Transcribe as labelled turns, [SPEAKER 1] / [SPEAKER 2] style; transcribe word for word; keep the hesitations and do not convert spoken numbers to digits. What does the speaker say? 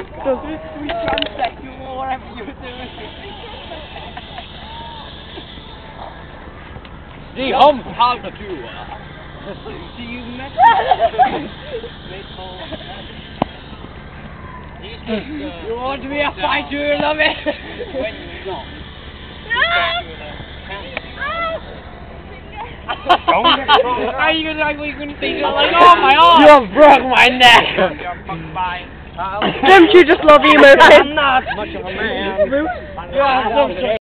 [SPEAKER 1] Does it? We translate you or whatever you were doing.
[SPEAKER 2] The home how to do.
[SPEAKER 1] Do you mess You want to be a fighter, you love it? When you're not. Are you gonna like? Are you gonna think like, oh my arm?
[SPEAKER 2] You have broke my neck.
[SPEAKER 3] Don't you just love emo kids?
[SPEAKER 2] I'm not much of a man.
[SPEAKER 1] Yeah,